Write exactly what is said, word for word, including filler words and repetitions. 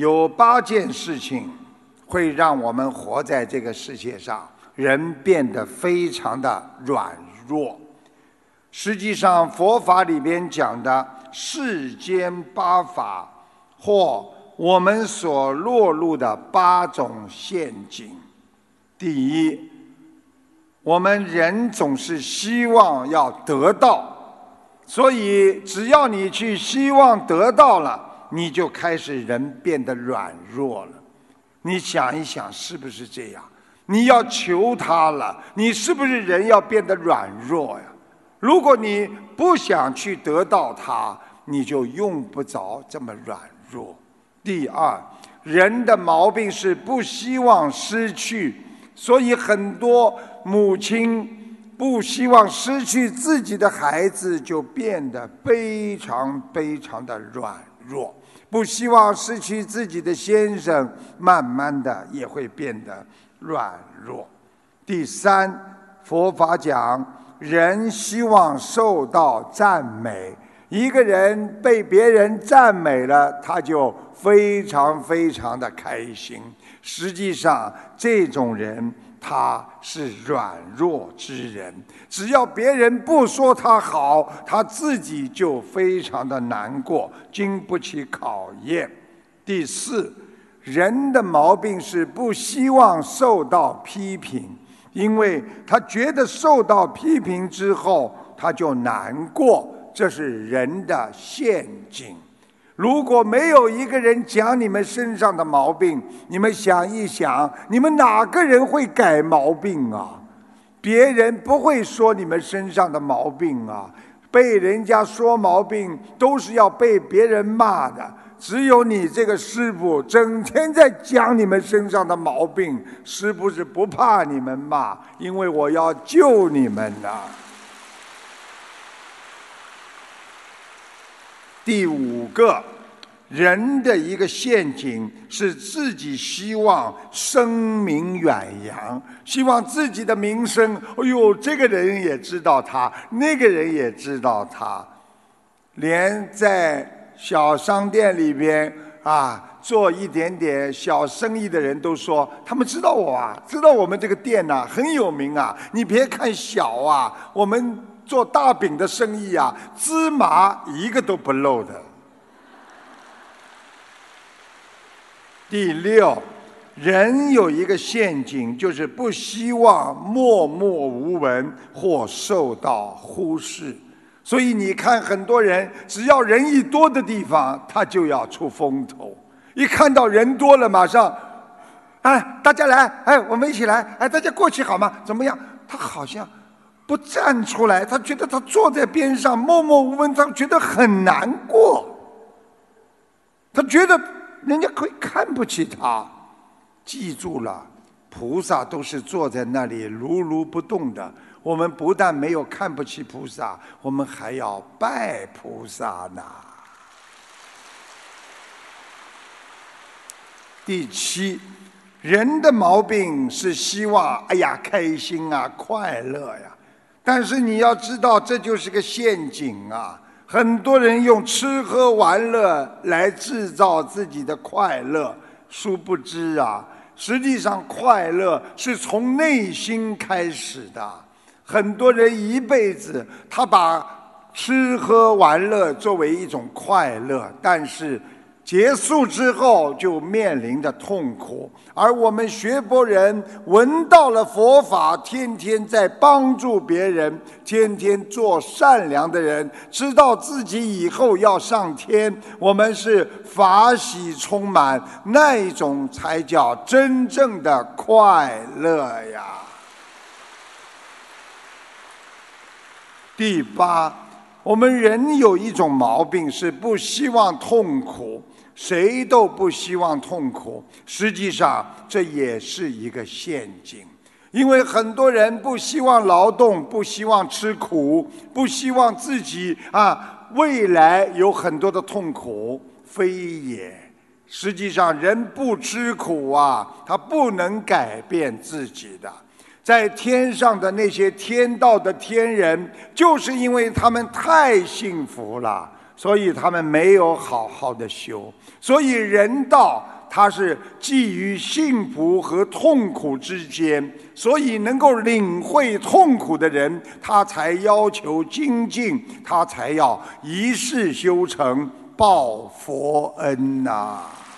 有八件事情会让我们活在这个世界上，人变得非常的软弱。实际上，佛法里边讲的世间八法，或我们所落入的八种陷阱。第一，我们人总是希望要得到，所以只要你去希望得到了，你就开始人变得软弱了。你想一想，是不是这样？你要求他了，你是不是人要变得软弱呀？如果你不想去得到它，你就用不着这么软弱。第二，人的毛病是不希望失去，所以很多母亲不希望失去自己的孩子，就变得非常非常的软弱。不希望失去自己的先生，慢慢的也会变得软弱。第三，佛法讲人希望受到赞美，一个人被别人赞美了，他就非常非常的开心。实际上，这种人他是软弱之人，只要别人不说他好，他自己就非常的难过，经不起考验。第四，人的毛病是不希望受到批评，因为他觉得受到批评之后他就难过，这是人的陷阱。如果没有一个人讲你们身上的毛病，你们想一想，你们哪个人会改毛病啊？别人不会说你们身上的毛病啊，被人家说毛病都是要被别人骂的。只有你这个师父整天在讲你们身上的毛病，是不是不怕你们骂？因为我要救你们啊。第五个，人的一个陷阱是自己希望声名远扬，希望自己的名声，哎呦，这个人也知道他，那个人也知道他，连在小商店里边啊，做一点点小生意的人都说，他们知道我啊，知道我们这个店呐、啊、很有名啊。你别看小啊，我们做大饼的生意啊，芝麻一个都不漏的。第六，人有一个陷阱，就是不希望默默无闻或受到忽视。所以你看，很多人只要人一多的地方，他就要出风头。一看到人多了，马上，哎，大家来，哎，我们一起来，哎，大家过去好吗？怎么样？他好像不站出来，他觉得他坐在边上默默无闻，他觉得很难过。他觉得人家可以看不起他。记住了，菩萨都是坐在那里如如不动的。我们不但没有看不起菩萨，我们还要拜菩萨呢。第七，人的毛病是希望哎呀开心啊快乐呀，但是你要知道这就是个陷阱啊。很多人用吃喝玩乐来制造自己的快乐，殊不知啊，实际上快乐是从内心开始的。很多人一辈子他把吃喝玩乐作为一种快乐，但是结束之后就面临着痛苦。而我们学佛人闻到了佛法，天天在帮助别人，天天做善良的人，知道自己以后要上天，我们是法喜充满，那一种才叫真正的快乐呀。第八，我们人有一种毛病，是不希望痛苦，谁都不希望痛苦。实际上这也是一个陷阱，因为很多人不希望劳动，不希望吃苦，不希望自己啊未来有很多的痛苦，非也。实际上人不吃苦啊，他不能改变自己的。在天上的那些天道的天人，就是因为他们太幸福了， 所以他们没有好好的修。所以人道它是寄于幸福和痛苦之间，所以能够领会痛苦的人，他才要求精进，他才要一世修成报佛恩呐、啊。